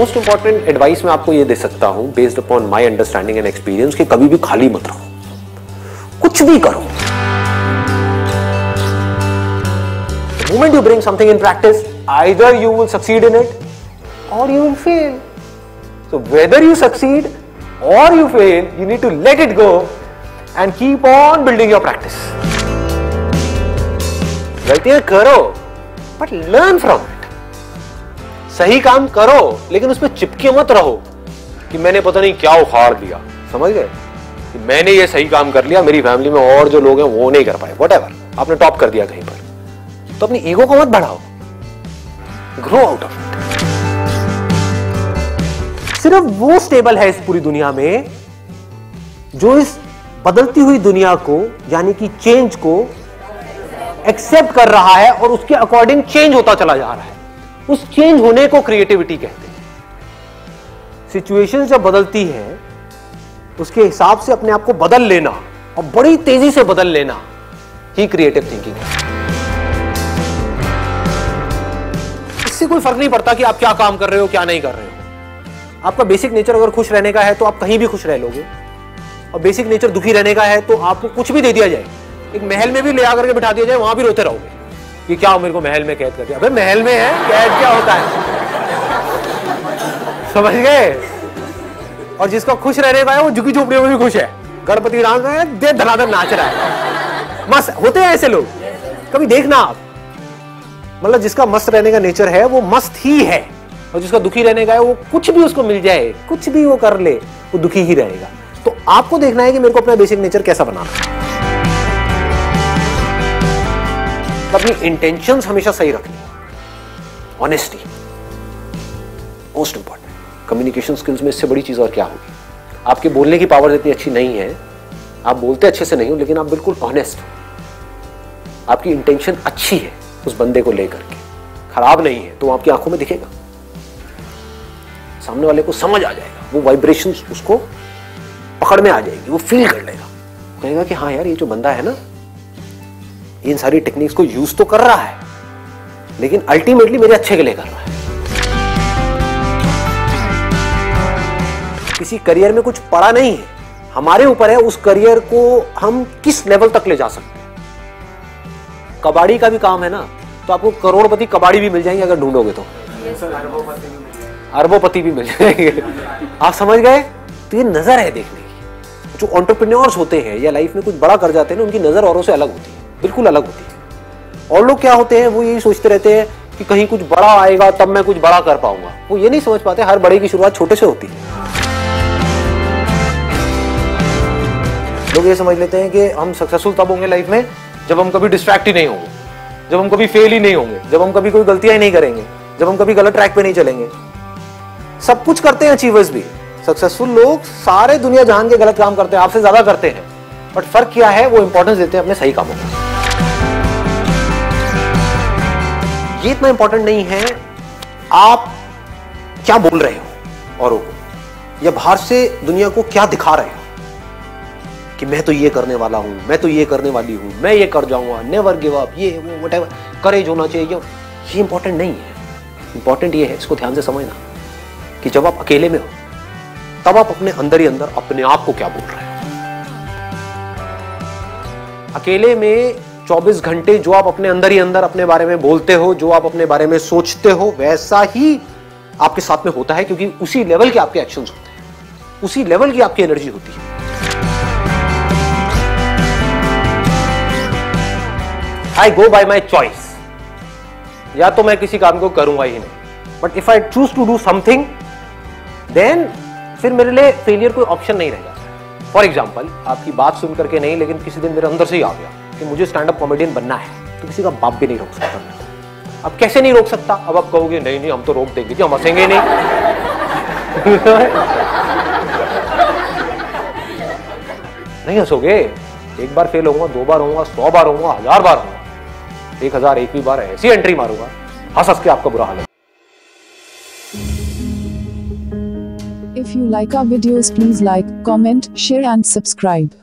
Most important advice मैं आपको ये दे सकता हूं based upon my understanding and experience कि कभी भी खाली मत रहो, कुछ भी करो। The moment you bring something in practice, either you will succeed in it or you will fail. So whether you succeed or you fail, you need to let it go and keep on building your practice. गलतियां करो but learn from it. सही काम करो लेकिन उसमें चिपके मत रहो कि मैंने पता नहीं क्या उखाड़ दिया, समझ गए कि मैंने ये सही काम कर लिया, मेरी फैमिली में और जो लोग हैं वो नहीं कर पाए, व्हाटएवर, आपने टॉप कर दिया कहीं पर, तो अपनी ईगो को मत बढ़ाओ, ग्रो आउट ऑफ इट। सिर्फ वो स्टेबल है इस पूरी दुनिया में जो इस बदलती हुई दुनिया को यानी कि चेंज को एक्सेप्ट कर रहा है और उसके अकॉर्डिंग चेंज होता चला जा रहा है। उस चेंज होने को क्रिएटिविटी कहते हैं। सिचुएशन जब बदलती है उसके हिसाब से अपने आप को बदल लेना और बड़ी तेजी से बदल लेना ही क्रिएटिव थिंकिंग है। इससे कोई फर्क नहीं पड़ता कि आप क्या काम कर रहे हो क्या नहीं कर रहे हो। आपका बेसिक नेचर अगर खुश रहने का है तो आप कहीं भी खुश रह लोगे, और बेसिक नेचर दुखी रहने का है तो आपको कुछ भी दे दिया जाए, एक महल में भी ले आकर के बिठा दिया जाए, वहां भी रोते रहोगे कि क्या मेरे को महल में कैद कर दिया। अबे महल में है, कैद क्या होता है, समझ गए। और जिसका खुश रहने का है वो झुकी झोपड़ियों में भी खुश है, गणपति डांस में दे धनाधन नाच रहा है, मस्त होते हैं ऐसे लोग, कभी देखना आप। मतलब जिसका मस्त रहने का नेचर है वो मस्त ही है, और जिसका दुखी रहने का है वो कुछ भी उसको मिल जाए, कुछ भी वो कर ले, वो दुखी ही रहेगा। तो आपको देखना है कि मेरे को अपना बेसिक नेचर कैसा बनाना है। अपनी इंटेंशंस हमेशा सही रखनी, honesty most important. Communication skills में इससे बड़ी चीज और क्या होगी। आपके बोलने की पावर इतनी अच्छी नहीं है, आप बोलते अच्छे से नहीं हो, लेकिन आप बिल्कुल ऑनेस्ट हो, आपकी इंटेंशन अच्छी है उस बंदे को लेकर के, खराब नहीं है, तो आपकी आंखों में दिखेगा, सामने वाले को समझ आ जाएगा, वो वाइब्रेशंस उसको पकड़ में आ जाएगी, वो फील कर लेगा, कहेगा कि हाँ यार ये जो बंदा है ना इन सारी टेक्निक्स को यूज तो कर रहा है लेकिन अल्टीमेटली मेरे अच्छे के लिए कर रहा है। किसी करियर में कुछ पड़ा नहीं है, हमारे ऊपर है उस करियर को हम किस लेवल तक ले जा सकते हैं। कबाड़ी का भी काम है ना, तो आपको करोड़पति कबाड़ी भी मिल जाएंगे अगर ढूंढोगे तो, अरबोपति भी मिल जाएंगे। आप समझ गए। तो ये नजर है देखने की। जो एंटरप्रेन्योर्स होते हैं या लाइफ में कुछ बड़ा कर जाते हैं ना, उनकी नजर औरों से अलग होती है, बिल्कुल अलग होती है। और लोग क्या होते हैं, वो यही सोचते रहते हैं कि कहीं कुछ बड़ा आएगा तब मैं कुछ बड़ा कर पाऊंगा। वो ये नहीं समझ पाते हर बड़े की शुरुआत छोटे से होती है। लोग ये समझ लेते हैं कि हम सक्सेसफुल तब होंगे लाइफ में जब हम कभी डिस्ट्रैक्ट ही नहीं होंगे, जब हम कभी फेल ही नहीं होंगे, जब हम कभी कोई गलतियां ही नहीं करेंगे, जब हम कभी गलत ट्रैक पे नहीं चलेंगे। सब कुछ करते हैं अचीवर्स भी, सक्सेसफुल लोग सारे दुनिया जहान के गलत काम करते हैं, आपसे ज्यादा करते हैं, बट फर्क क्या है, वो इंपॉर्टेंस देते हैं अपने सही कामों को। ये इतना इंपॉर्टेंट नहीं है आप क्या बोल रहे हो औरों को, या बाहर से दुनिया को क्या दिखा रहे हो कि मैं तो ये करने वाला हूं, मैं तो ये करने वाली हूं, मैं ये कर जाऊंगा, नेवर गिव अप, ये वो व्हाटएवर, करेज होना चाहिए। ये इंपॉर्टेंट नहीं है। इंपॉर्टेंट ये है, इसको ध्यान से समझना, कि जब आप अकेले में हो तब आप अपने अंदर ही अंदर अपने आप को क्या बोल रहे हो। अकेले में 24 घंटे जो आप अपने अंदर ही अंदर अपने बारे में बोलते हो, जो आप अपने बारे में सोचते हो, वैसा ही आपके साथ में होता है, क्योंकि उसी लेवल के आपके एक्शंस होते हैं, उसी लेवल की आपकी एनर्जी होती है। आई गो बाय माई चॉइस, या तो मैं किसी काम को करूंगा ही नहीं, but if I choose to do something then फिर मेरे लिए फेलियर कोई ऑप्शन नहीं रह जाता। फॉर एग्जाम्पल, आपकी बात सुन करके नहीं, लेकिन किसी दिन मेरे अंदर से ही आ गया कि मुझे स्टैंड अप कॉमेडियन बनना है, तो किसी का बाप भी नहीं रोक सकता। अब कैसे नहीं रोक सकता, अब आप कहोगे नहीं नहीं हम तो रोक देंगे जी, हम हंसेंगे नहीं। नहीं हंसोगे, एक बार फेल होऊंगा, 2 बार होऊंगा, 100 बार होऊंगा, 1000 बार होऊंगा, 1001वीं बार ऐसी एंट्री मारूंगा, हंस हंस के आपका बुरा हाल है। If you like our videos, please like, comment, share and subscribe.